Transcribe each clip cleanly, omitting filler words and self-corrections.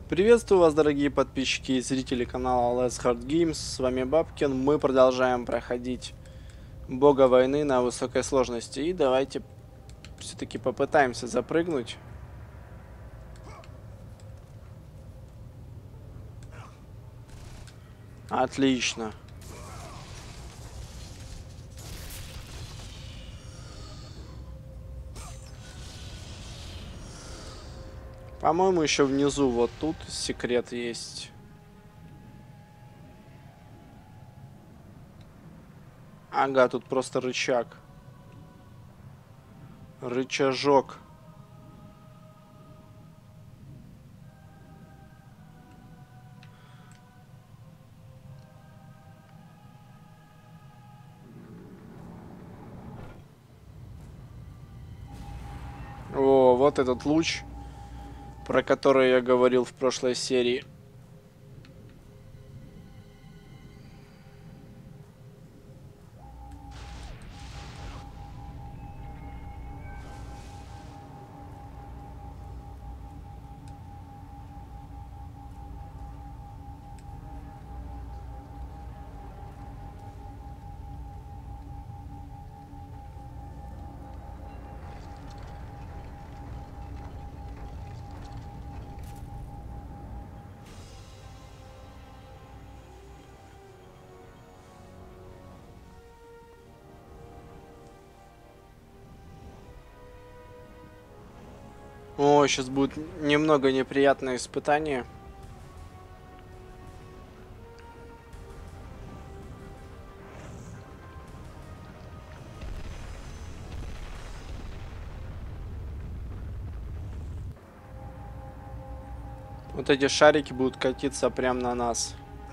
Приветствую вас, дорогие подписчики и зрители канала Let's Hard Games. С вами Бабкин. Мы продолжаем проходить Бога войны на высокой сложности. И давайте все-таки попытаемся запрыгнуть. Отлично. По-моему, еще внизу вот тут секрет есть. Ага, тут просто рычаг. Рычажок. О, вот этот луч, про который я говорил в прошлой серии. О, сейчас будет немного неприятное испытание. Вот эти шарики будут катиться прямо на нас.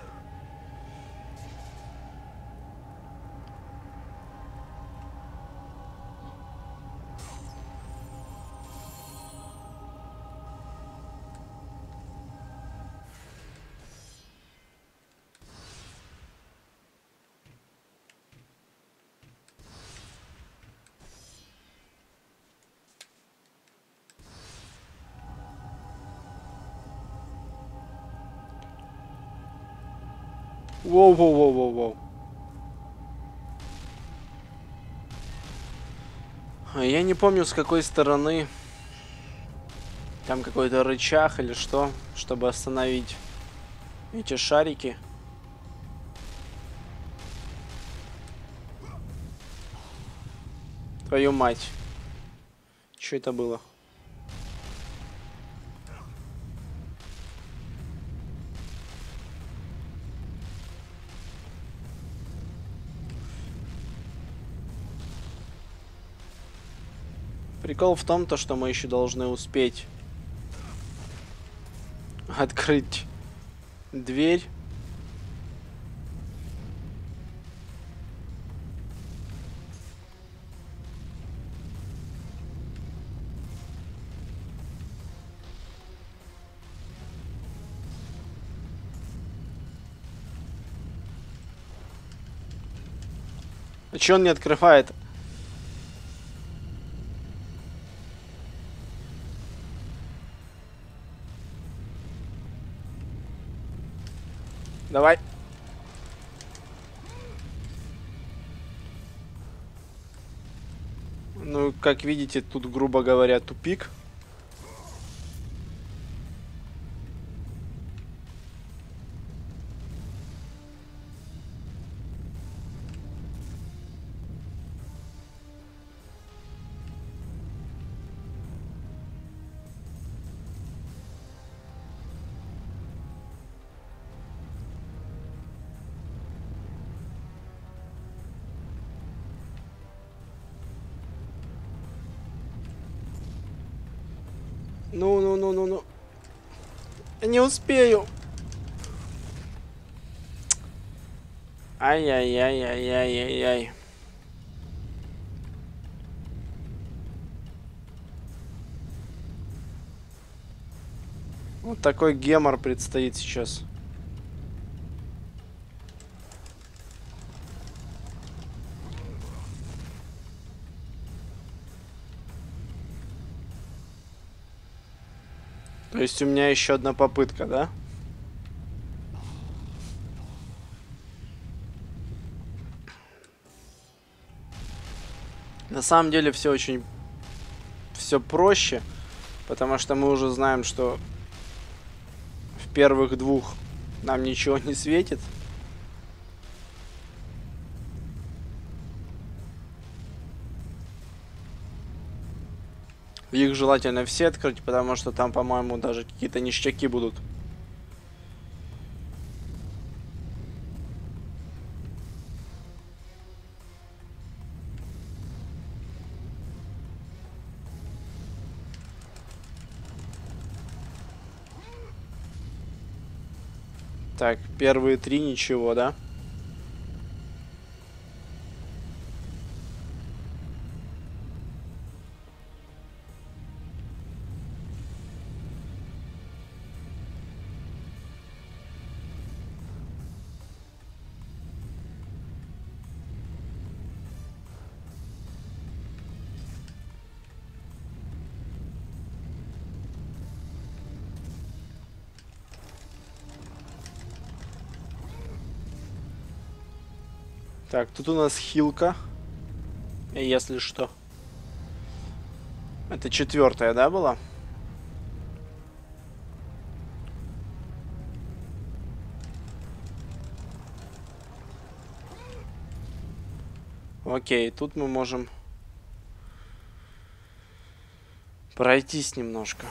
Воу-воу-воу-воу-воу. Я не помню, с какой стороны. Там какой-то рычаг или что, чтобы остановить эти шарики. Твою мать. Что это было? Прикол в том, что мы еще должны успеть открыть дверь. А че он не открывает? Давай. Ну, как видите, тут, грубо говоря, тупик. Ну. Я не успею. Ай-яй-яй-яй-яй-яй-яй. Вот такой гемор предстоит сейчас. То есть у меня еще одна попытка, да? На самом деле все проще, потому что мы уже знаем, что в первых двух нам ничего не светит. Их желательно все открыть, потому что там, по-моему, даже какие-то ништяки будут. Так, первые три ничего, да? Так, тут у нас хилка. Если что. Это четвертая, да, была? Окей, тут мы можем пройтись немножко.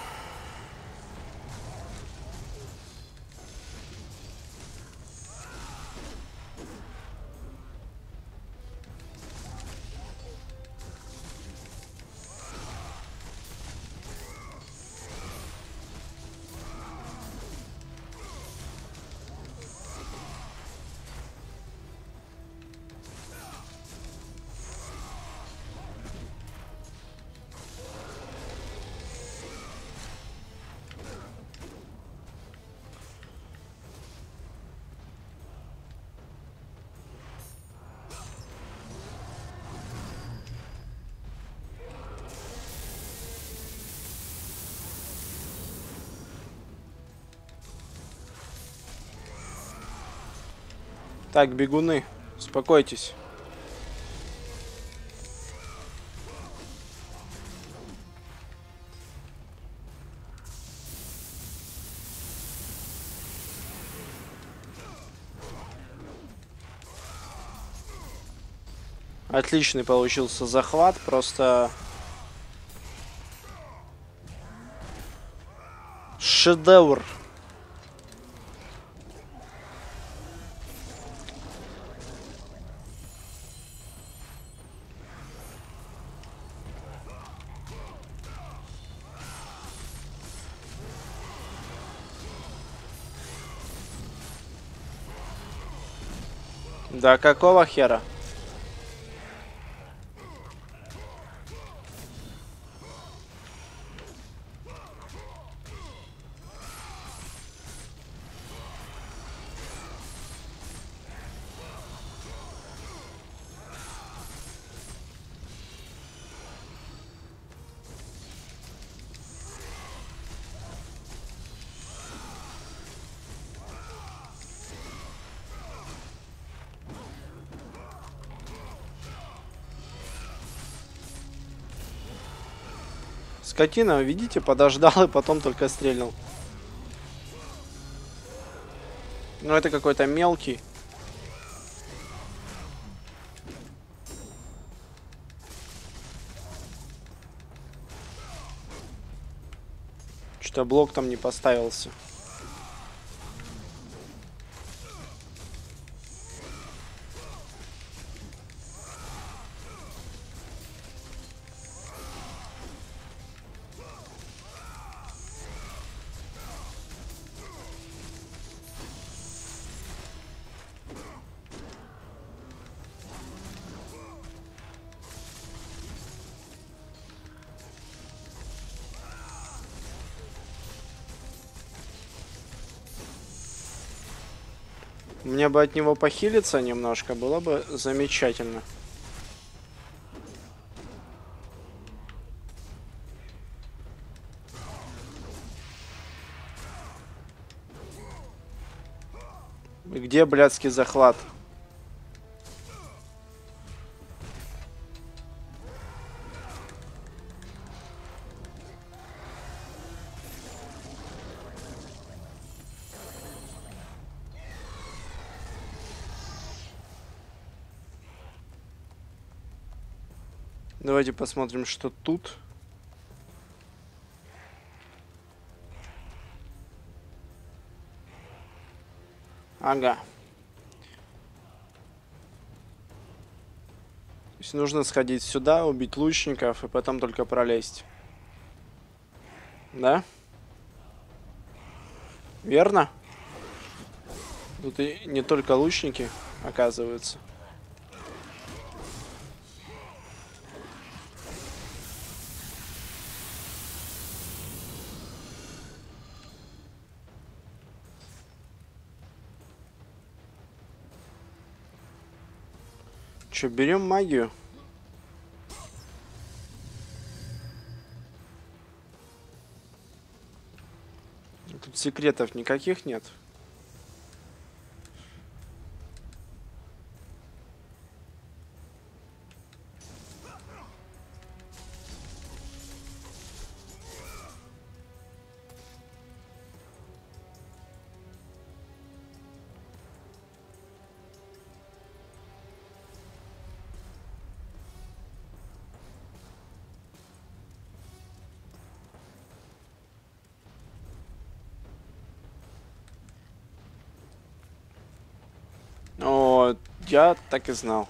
Так, бегуны, успокойтесь. Отличный получился захват, просто шедевр. Да какого хера? Скотина, видите, подождал и потом только стрельнул. Ну, это какой-то мелкий. Что-то блок там не поставился. Мне бы от него похилиться немножко, было бы замечательно. Где блядский захват? Давайте посмотрим, что тут. Ага. То есть нужно сходить сюда, убить лучников и потом только пролезть. Да? Верно? Тут и не только лучники, оказывается. Че, берем магию? Тут секретов никаких нет. О, я так и знал.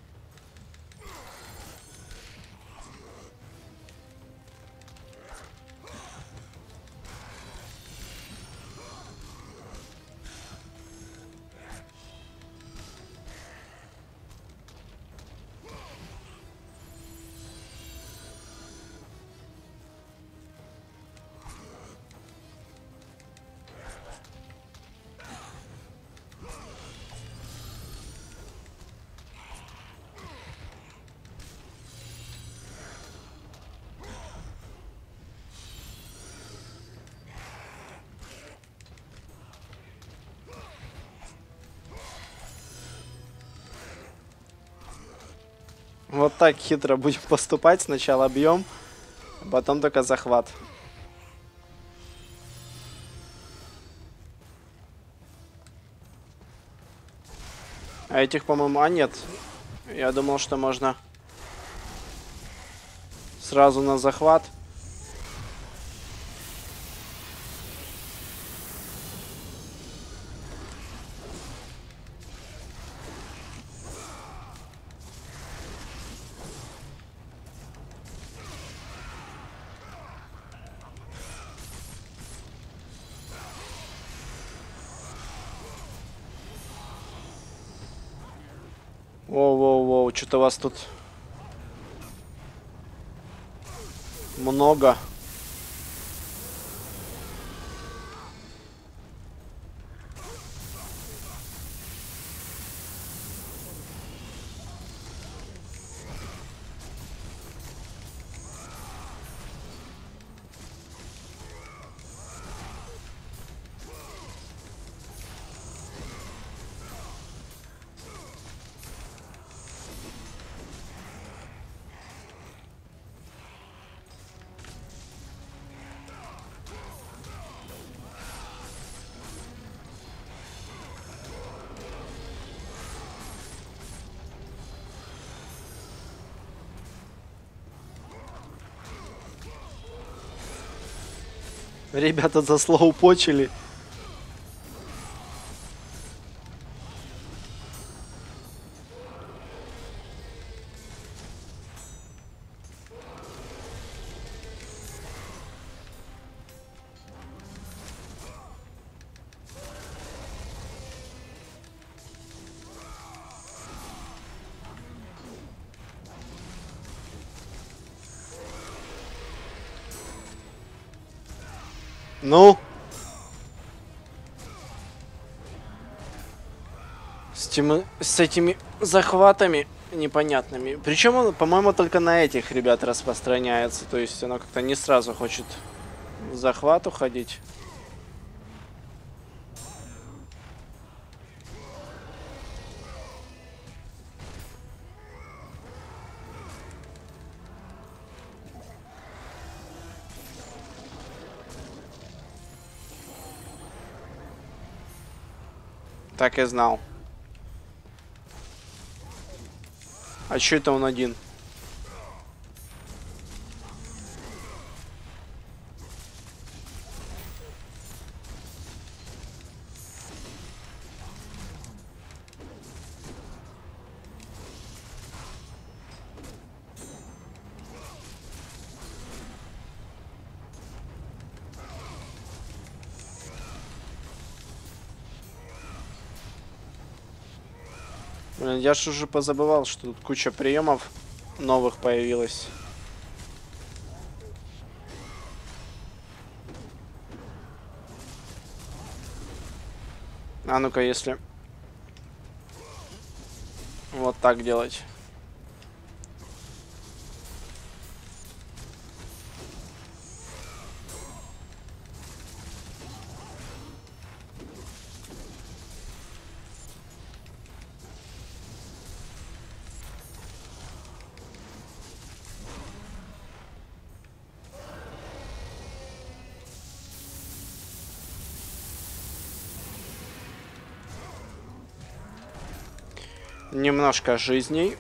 Вот так хитро будем поступать. Сначала бьем, а потом только захват. А этих, по-моему, нет. Я думал, что можно сразу на захват. Воу-воу-воу, что-то вас тут много. Ребята заслоупочили. Ну? С этими захватами непонятными. Причем он, по-моему, только на этих ребят распространяется. То есть оно как-то не сразу хочет в захват уходить. Так и знал. А чё это он один? Блин, я ж уже позабывал, что тут куча приемов новых появилась. А ну-ка, если вот так делать. Немножко жизней.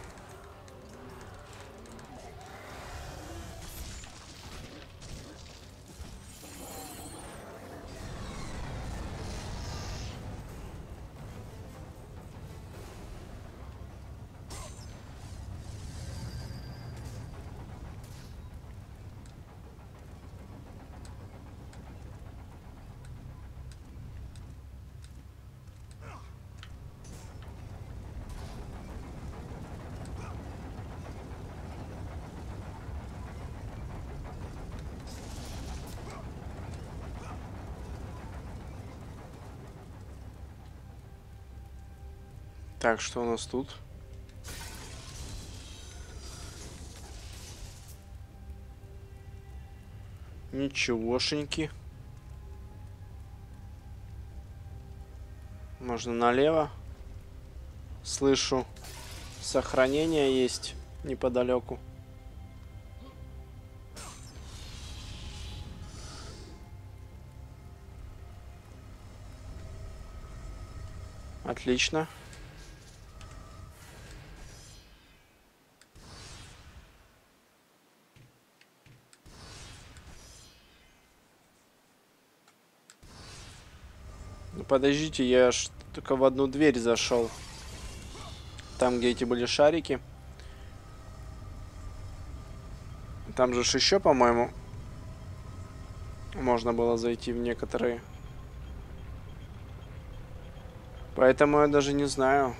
Так, что у нас тут? Ничегошеньки. Можно налево. Слышу, сохранение есть неподалеку. Отлично. Ну, подождите, я ж только в одну дверь зашел. Там, где эти были шарики. Там же еще, по-моему, можно было зайти в некоторые. Поэтому я даже не знаю.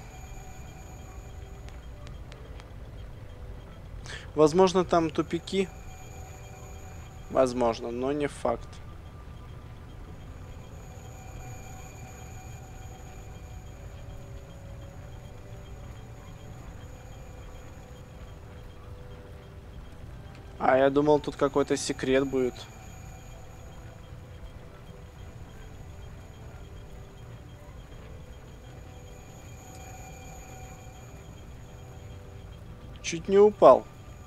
Возможно, там тупики. Возможно, но не факт. А я думал, тут какой-то секрет будет. Чуть не упал.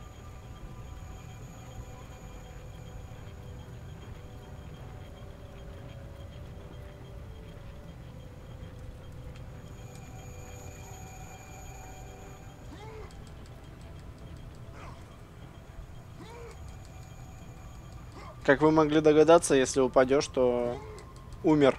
Как вы могли догадаться, если упадешь, то умер.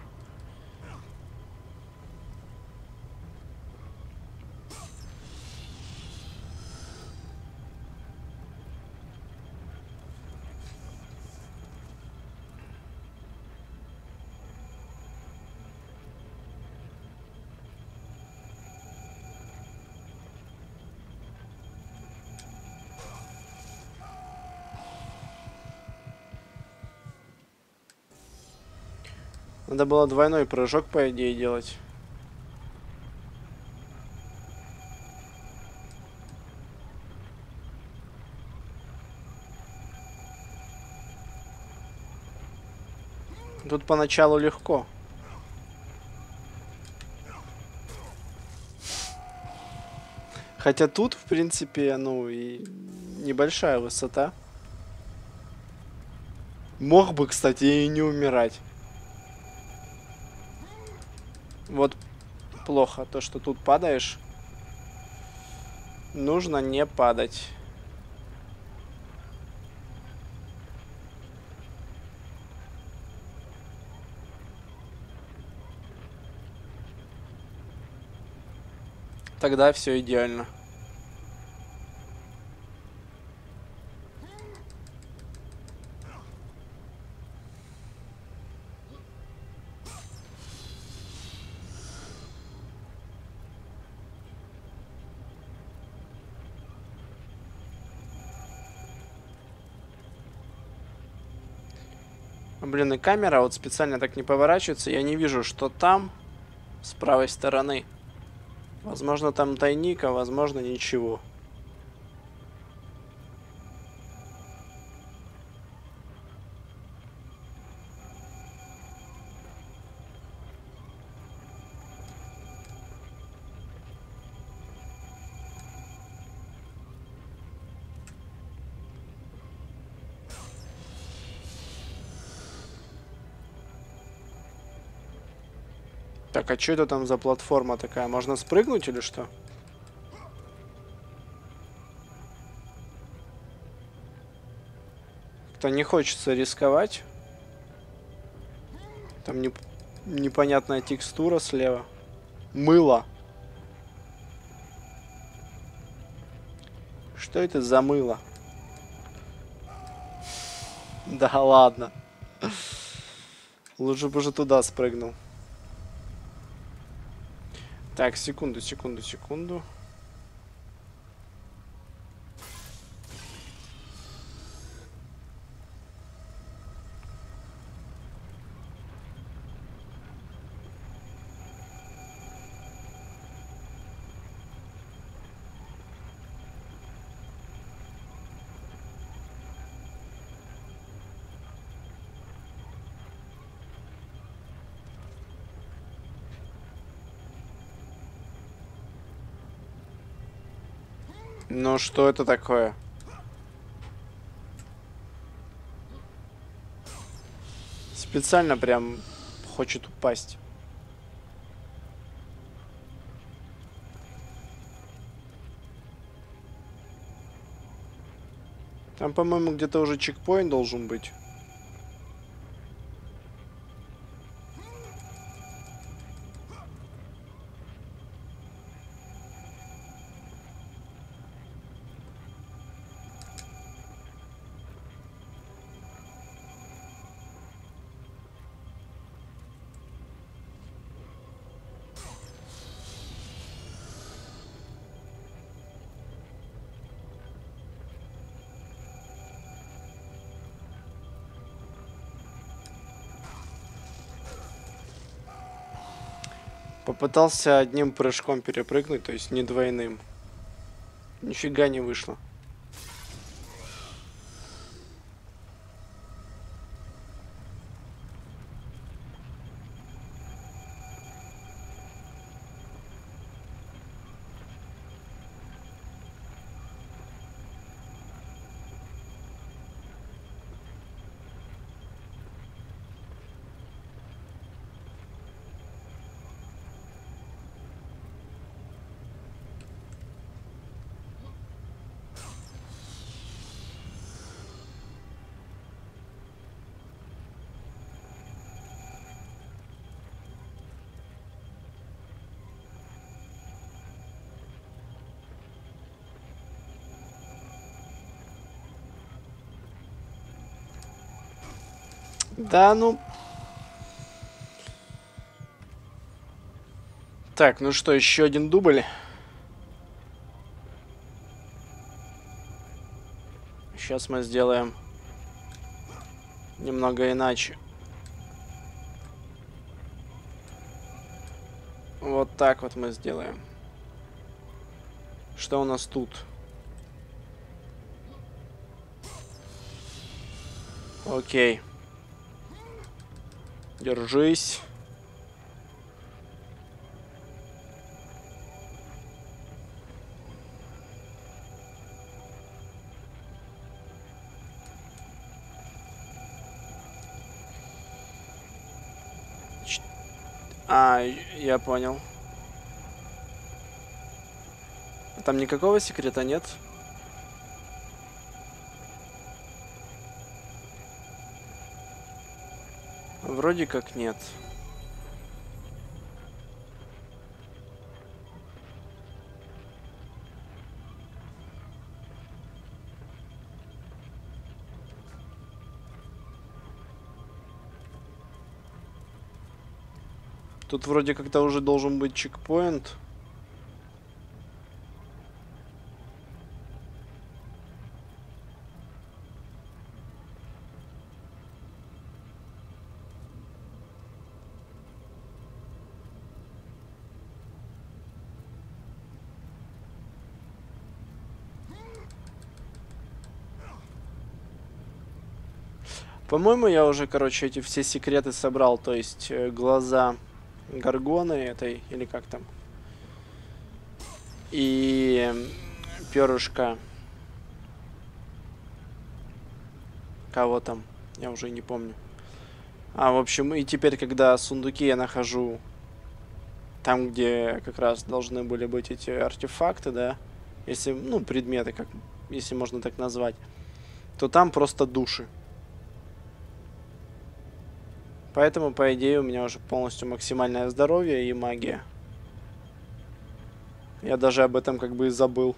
Надо было двойной прыжок, по идее, делать. Тут поначалу легко. Хотя тут, в принципе, ну и небольшая высота. Мог бы, кстати, и не умирать. Вот плохо, то, что тут падаешь. Нужно не падать. Тогда все идеально. Блин, и камера вот специально так не поворачивается. Я не вижу, что там с правой стороны. Возможно, там тайник, а возможно, ничего. Так, а что это там за платформа такая? Можно спрыгнуть или что? Как-то не хочется рисковать. Там непонятная текстура слева. Мыло. Что это за мыло? Да ладно. Лучше бы уже туда спрыгнул. Так, секунду, секунду, секунду. Ну что это такое? Специально прям хочет упасть. Там, по-моему, где-то уже чекпоинт должен быть. Попытался одним прыжком перепрыгнуть, то есть не двойным. Нифига не вышло. Да, ну... Так, ну что, еще один дубль. Сейчас мы сделаем немного иначе. Вот так вот мы сделаем. Что у нас тут? Окей. Держись. А, я понял. Там никакого секрета нет? Вроде как нет. Тут вроде как-то уже должен быть чекпоинт. По-моему, я уже, короче, эти все секреты собрал. То есть глаза Горгоны этой, или как там. И перышко. Кого там? Я уже не помню. В общем, и теперь, когда сундуки я нахожу там, где как раз должны были быть эти артефакты, да, если, ну, предметы, как, если можно так назвать, то там просто души. Поэтому, по идее, у меня уже полностью максимальное здоровье и магия. Я даже об этом как бы и забыл.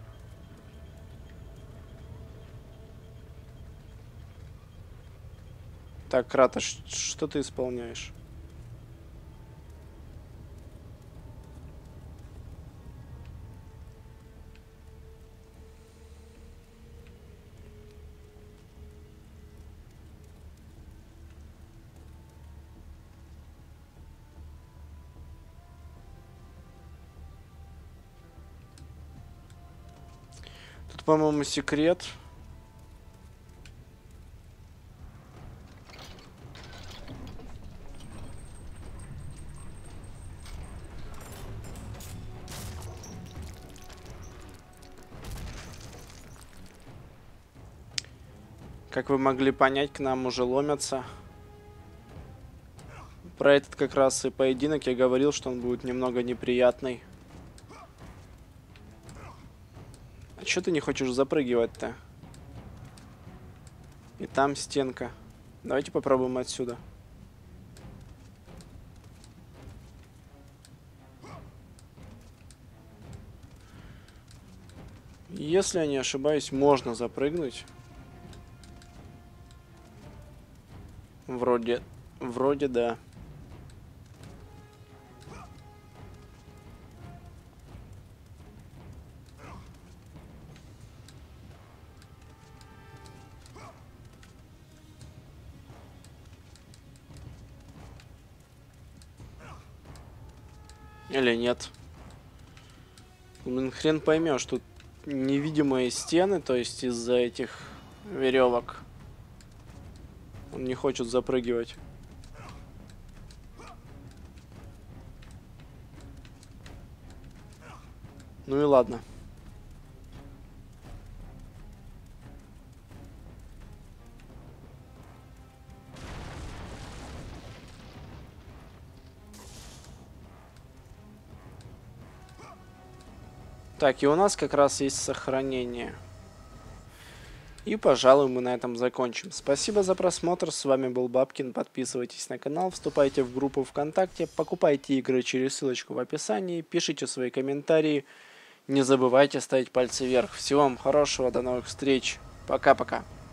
Так, Кратос, что ты исполняешь? Тут, по-моему, секрет. Как вы могли понять, к нам уже ломятся. Про этот как раз и поединок я говорил, что он будет немного неприятный. А чё ты не хочешь запрыгивать-то? И там стенка. Давайте попробуем отсюда. Если я не ошибаюсь, можно запрыгнуть. Вроде да. Или нет. Блин, хрен поймешь, тут невидимые стены, то есть из-за этих веревок. Он не хочет запрыгивать. Ну и ладно. Так, и у нас как раз есть сохранение. И, пожалуй, мы на этом закончим. Спасибо за просмотр. С вами был Бабкин. Подписывайтесь на канал, вступайте в группу ВКонтакте, покупайте игры через ссылочку в описании, пишите свои комментарии. Не забывайте ставить пальцы вверх. Всего вам хорошего, до новых встреч. Пока-пока.